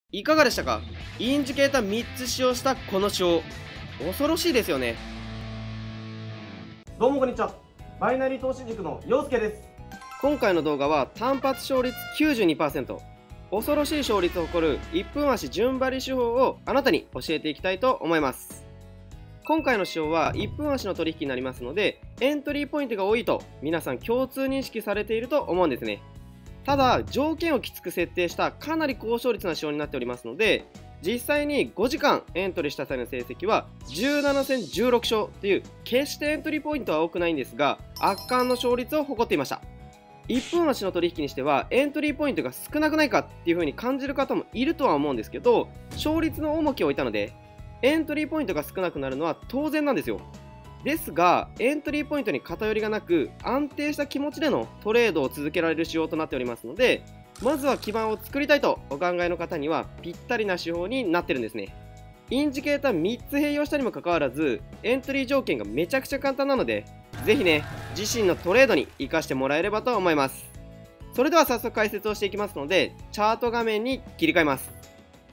いかがでしたか？インジケーター3つ使用したこの手法、恐ろしいですよね。 どうもこんにちは。バイナリー投資塾の陽介です。 今回の動画は単発勝率 92%、恐ろしい勝率を誇る1分足順張り手法をあなたに教えていきたいと思います。今回の手法は1分足の取引になりますので、エントリーポイントが多いと皆さん共通認識されていると思うんですね。ただ条件をきつく設定したかなり高勝率な手法になっておりますので、実際に5時間エントリーした際の成績は17戦16勝という決してエントリーポイントは多くないんですが、圧巻の勝率を誇っていました。1分足の取引にしてはエントリーポイントが少なくないかっていう風に感じる方もいるとは思うんですけど、勝率の重きを置いたのでエントリーポイントが少なくなるのは当然なんですよ。ですがエントリーポイントに偏りがなく安定した気持ちでのトレードを続けられる仕様となっておりますので、まずは基盤を作りたいとお考えの方にはぴったりな手法になってるんですね。インジケーター3つ併用したにもかかわらずエントリー条件がめちゃくちゃ簡単なので、ぜひね自身のトレードに活かしてもらえればと思います。それでは早速解説をしていきますので、チャート画面に切り替えます。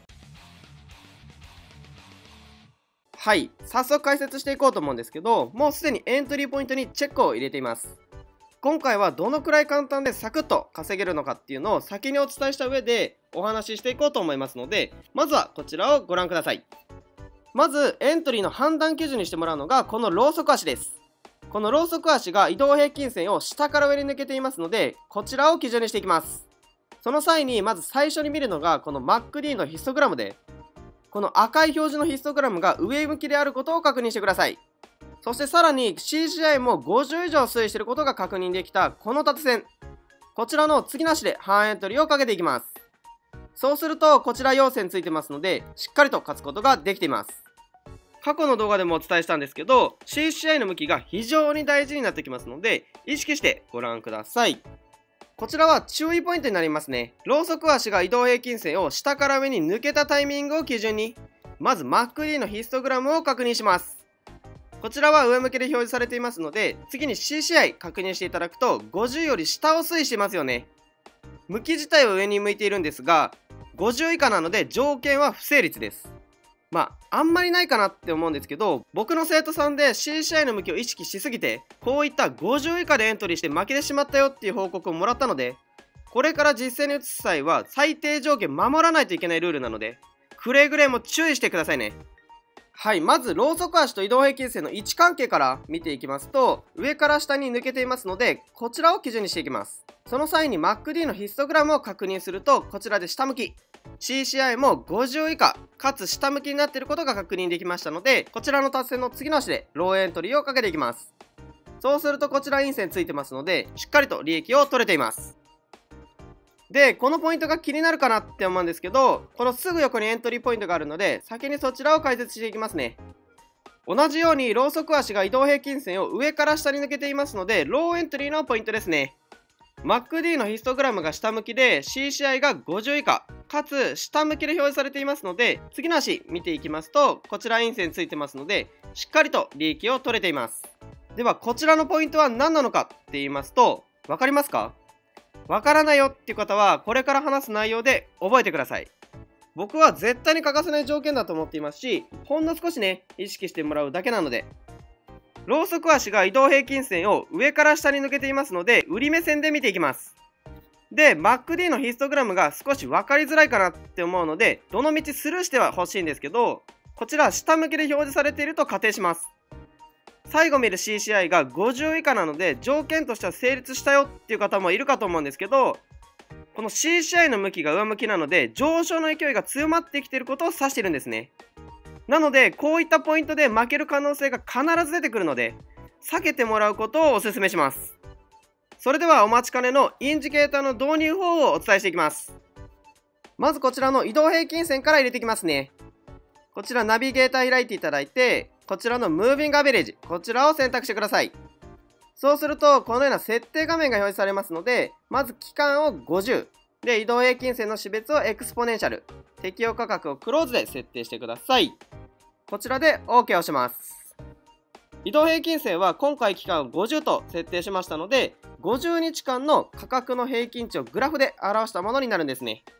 はい、早速解説していこうと思うんですけど、もうすでにエントリーポイントにチェックを入れています。今回はどのくらい簡単でサクッと稼げるのかっていうのを先にお伝えした上でお話ししていこうと思いますので、まずはこちらをご覧ください。まずエントリーの判断基準にしてもらうのがこのローソク足です。このローソク足が移動平均線を下から上に抜けていますので、こちらを基準にしていきます。その際にまず最初に見るのがこの MACD のヒストグラムで、この赤い表示のヒストグラムが上向きであることを確認してください。そしてさらに CCI も50以上推移していることが確認できたこの縦線、こちらの次なしで半エントリーをかけていきます。そうするとこちら陽線ついてますので、しっかりと勝つことができています。過去の動画でもお伝えしたんですけど、 CCI の向きが非常に大事になってきますので意識してご覧ください。こちらは注意ポイントになりますね。ローソク足が移動平均線を下から上に抜けたタイミングを基準に、まず MACD のヒストグラムを確認します。こちらは上向きで表示されていますので、次に CCI 確認していただくと50より下を推移していますよね。向き自体は上に向いているんですが、50以下なので条件は不成立です。あんまりないかなって思うんですけど、僕の生徒さんで CCI の向きを意識しすぎてこういった50以下でエントリーして負けてしまったよっていう報告をもらったので、これから実践に移す際は最低条件守らないといけないルールなので、くれぐれも注意してくださいね。はい、まずローソク足と移動平均線の位置関係から見ていきますと、上から下に抜けていますのでこちらを基準にしていきます。その際に MACD のヒストグラムを確認すると、こちらで下向き、 CCI も50以下かつ下向きになっていることが確認できましたので、こちらの達成の次の足でローエントリーをかけていきます。そうするとこちら陰線ついてますのでしっかりと利益を取れています。でこのポイントが気になるかなって思うんですけど、このすぐ横にエントリーポイントがあるので先にそちらを解説していきますね。同じようにローソク足が移動平均線を上から下に抜けていますので、ローエントリーのポイントですね。MACD のヒストグラムが下向きで CCI が50以下かつ下向きで表示されていますので、次の足見ていきますとこちら陰線ついてますのでしっかりと利益を取れています。ではこちらのポイントは何なのかって言いますと、分かりますか？わからないよっていう方はこれから話す内容で覚えてください。僕は絶対に欠かせない条件だと思っていますし、ほんの少しね意識してもらうだけなので、ローソク足が移動平均線を上から下に抜けていますので売り目線で見ていきます。で MACD のヒストグラムが少し分かりづらいかなって思うので、どの道スルーしてはほしいんですけど、こちら下向きで表示されていると仮定します。最後見る CCI が50以下なので条件としては成立したよっていう方もいるかと思うんですけど、この CCI の向きが上向きなので上昇の勢いが強まってきていることを指しているんですね。なのでこういったポイントで負ける可能性が必ず出てくるので避けてもらうことをお勧めします。それではお待ちかねのインジケーターの導入法をお伝えしていきます。まずこちらの移動平均線から入れていきますね。こちらナビゲーター開いていただいて、こちらのムービングアベレージ、こちらを選択してください。そうするとこのような設定画面が表示されますので、まず期間を50で、移動平均線の種別をエクスポネンシャル、適用価格をクローズで設定してください。こちらで OK を押します。移動平均線は今回期間を50と設定しましたので、50日間の価格の平均値をグラフで表したものになるんですね。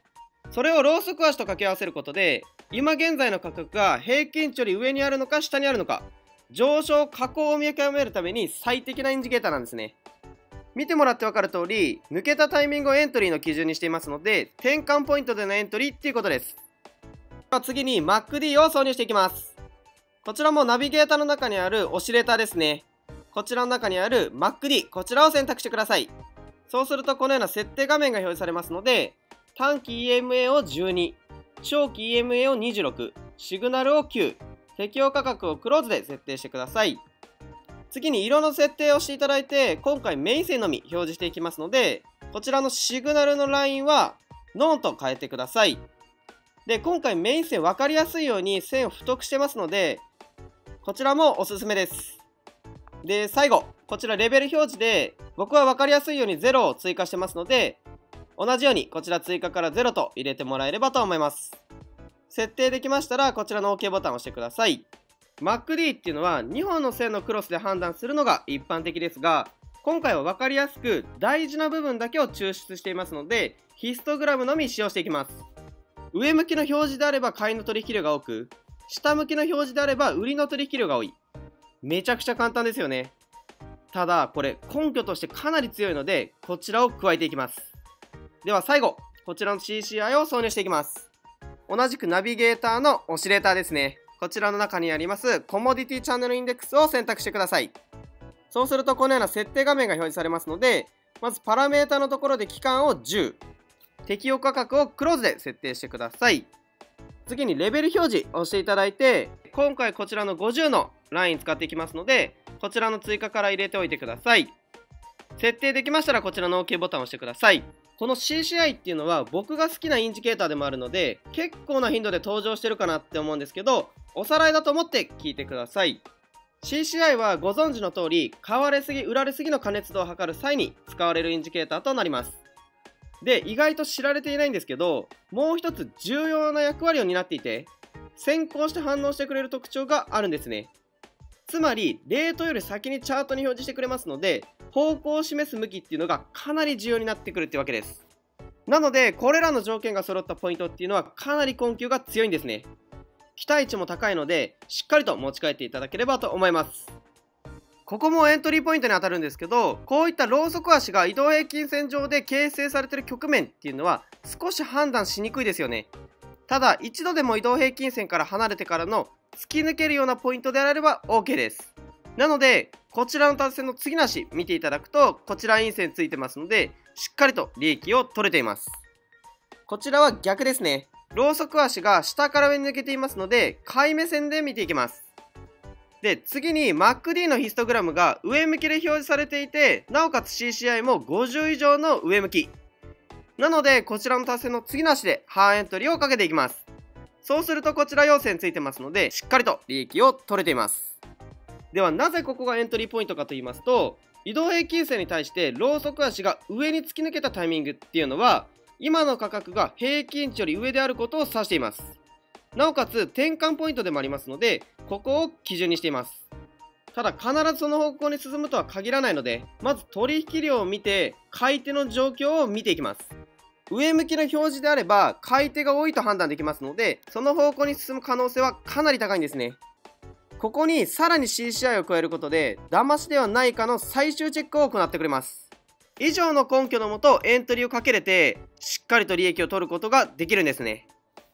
それをローソク足と掛け合わせることで、今現在の価格が平均値より上にあるのか下にあるのか、上昇下降を見極めるために最適なインジケーターなんですね。見てもらって分かる通り、抜けたタイミングをエントリーの基準にしていますので、転換ポイントでのエントリーっていうことです。次に MACD を挿入していきます。こちらもナビゲーターの中にあるオシレーターですね。こちらの中にある MACD、こちらを選択してください。そうするとこのような設定画面が表示されますので、短期 EMA を12、長期 EMA を26、シグナルを9、適用価格をクローズで設定してください。次に色の設定をしていただいて、今回メイン線のみ表示していきますので、こちらのシグナルのラインはノンと変えてください。で、今回メイン線分かりやすいように線を太くしてますので、こちらもおすすめです。で、最後、こちらレベル表示で、僕は分かりやすいように0を追加してますので、同じようにこちら追加から0と入れてもらえればと思います。設定できましたら、こちらの OK ボタンを押してください。MACD っていうのは2本の線のクロスで判断するのが一般的ですが、今回は分かりやすく大事な部分だけを抽出していますので、ヒストグラムのみ使用していきます。上向きの表示であれば買いの取引量が多く、下向きの表示であれば売りの取引量が多い。めちゃくちゃ簡単ですよね。ただこれ根拠としてかなり強いので、こちらを加えていきます。では最後、こちらの CCI を挿入していきます。同じくナビゲーターのオシレーターですね。こちらの中にありますコモディティチャンネルインデックスを選択してください。そうするとこのような設定画面が表示されますので、まずパラメータのところで期間を10、適用価格をクローズで設定してください。次にレベル表示をしていただいて、今回こちらの50のライン使っていきますので、こちらの追加から入れておいてください。設定できましたらこちらの OK ボタンを押してください。この CCI っていうのは僕が好きなインジケーターでもあるので、結構な頻度で登場してるかなって思うんですけど、おさらいだと思って聞いてください。CCI はご存知の通り、買われすぎ売られすぎの過熱度を測る際に使われるインジケーターとなります。で、意外と知られていないんですけど、もう一つ重要な役割を担っていて、先行して反応してくれる特徴があるんですね。つまりレートより先にチャートに表示してくれますので、方向を示す向きっていうのがかなり重要になってくるってわけです。なのでこれらの条件が揃ったポイントっていうのはかなり根拠が強いんですね。期待値も高いのでしっかりと持ち帰っていただければと思います。ここもエントリーポイントに当たるんですけど、こういったローソク足が移動平均線上で形成されている局面っていうのは少し判断しにくいですよね。ただ一度でも移動平均線から離れてからの突き抜けるようなポイントであれば OK です。なのでこちらの達成の次の足見ていただくと、こちら陰線ついてますのでしっかりと利益を取れています。こちらは逆ですね。ローソク足が下から上に抜けていますので買い目線で見ていきます。で、次に MACD のヒストグラムが上向きで表示されていて、なおかつ CCI も50以上の上向きなので、こちらの達成の次の足でハーエントリーをかけていきます。そうするとこちら陽線ついてますのでしっかりと利益を取れています。ではなぜここがエントリーポイントかと言いますと、移動平均線に対してローソク足が上に突き抜けたタイミングっていうのは今の価格が平均値より上であることを指しています。なおかつ転換ポイントでもありますので、ここを基準にしています。ただ必ずその方向に進むとは限らないので、まず取引量を見て買い手の状況を見ていきます。上向きの表示であれば買い手が多いと判断できますので、その方向に進む可能性はかなり高いんですね。ここにさらに CCI を加えることで騙しではないかの最終チェックを行ってくれます。以上の根拠のもとエントリーをかけれてしっかりと利益を取ることができるんですね。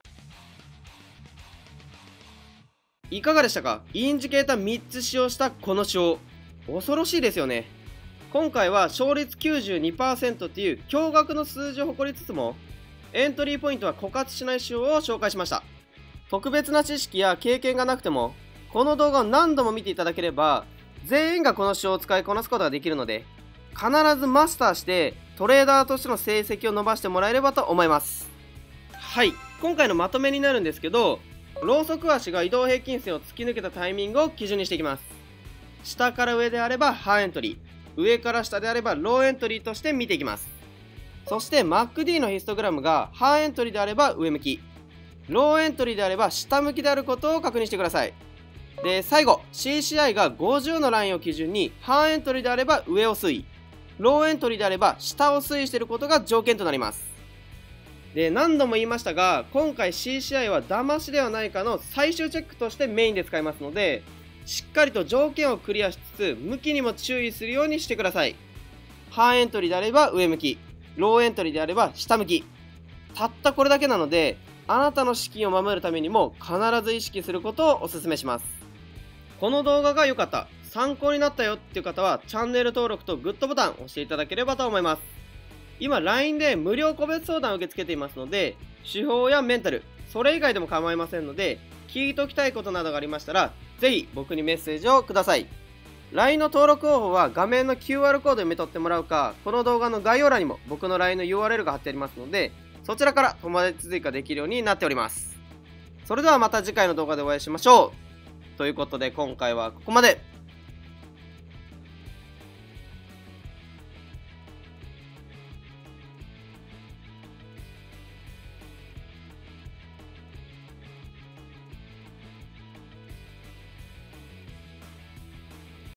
いかがでしたか？インジケーター3つ使用したこの手法、恐ろしいですよね。今回は勝率 92% っていう驚愕の数字を誇りつつも、エントリーポイントは枯渇しない手法を紹介しました。特別な知識や経験がなくてもこの動画を何度も見ていただければ全員がこの手法を使いこなすことができるので、必ずマスターしてトレーダーとしての成績を伸ばしてもらえればと思います。はい、今回のまとめになるんですけど、ローソク足が移動平均線を突き抜けたタイミングを基準にしていきます。下から上であればハーエントリー、上から下であればローエントリーとして見ていきます。そして MACD のヒストグラムがハーエントリーであれば上向き、ローエントリーであれば下向きであることを確認してください。で、最後 CCI が50のラインを基準にハーエントリーであれば上を推移、ローエントリーであれば下を推移していることが条件となります。 で、何度も言いましたが、今回 CCI は騙しではないかの最終チェックとしてメインで使いますので、しっかりと条件をクリアしつつ、向きにも注意するようにしてください。ハーエントリーであれば上向き、ローエントリーであれば下向き。たったこれだけなので、あなたの資金を守るためにも必ず意識することをお勧めします。この動画が良かった、参考になったよっていう方は、チャンネル登録とグッドボタンを押していただければと思います。今 LINE で無料個別相談を受け付けていますので、手法やメンタル、それ以外でも構いませんので、聞いておきたいことなどがありましたら、ぜひ僕にメッセージをください。LINE の登録方法は画面の QR コードで見取ってもらうか、この動画の概要欄にも僕の LINE の URL が貼ってありますので、そちらから友達追加できるようになっております。それではまた次回の動画でお会いしましょう。ということで今回はここまで。